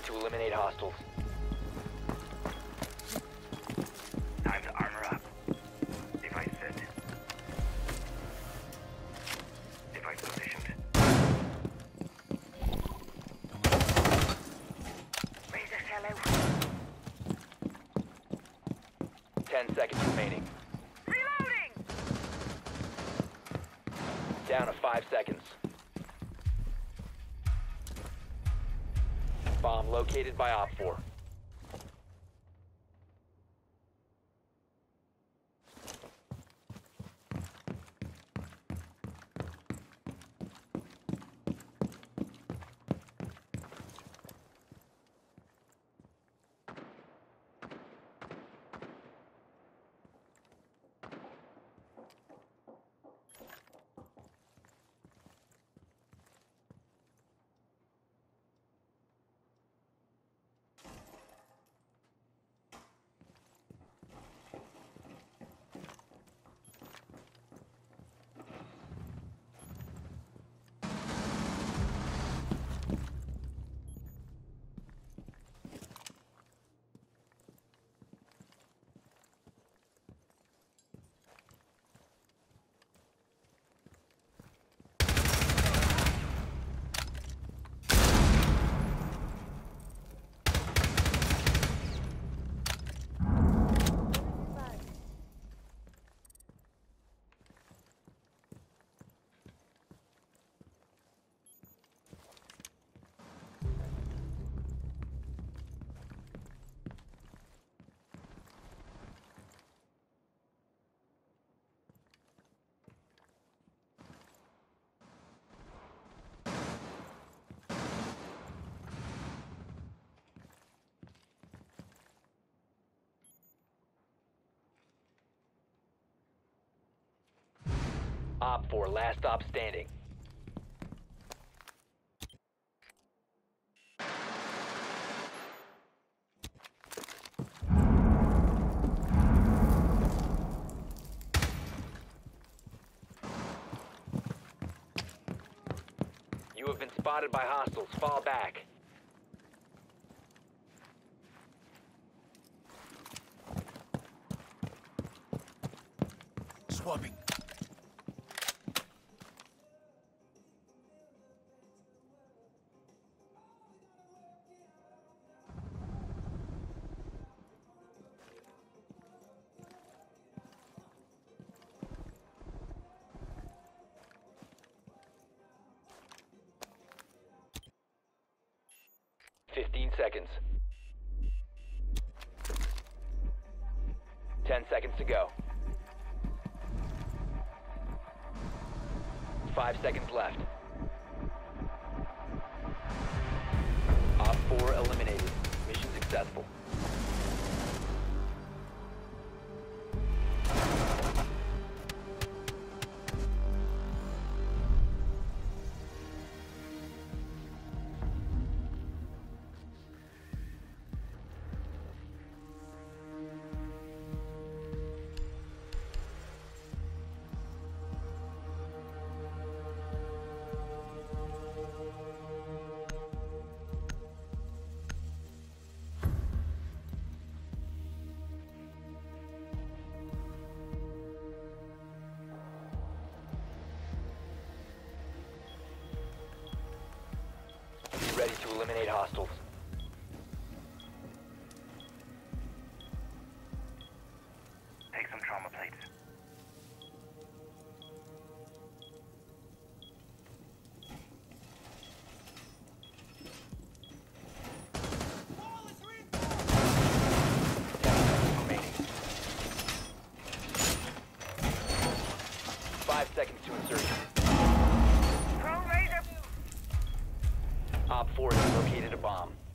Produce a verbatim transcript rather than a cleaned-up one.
to eliminate hostiles. Time to armor up. Device set. Device positioned. Raise a hello. Ten seconds remaining. Reloading! Down to five seconds. Bomb located by Op four. Op four, last stop standing. You have been spotted by hostiles. Fall back. Swapping. Fifteen seconds. Ten seconds to go. Five seconds left. Op four eliminated. Mission successful. Ready to eliminate hostiles. Take some trauma plates. Remaining. Five seconds to insertion. Drone razor! Op four has located a bomb.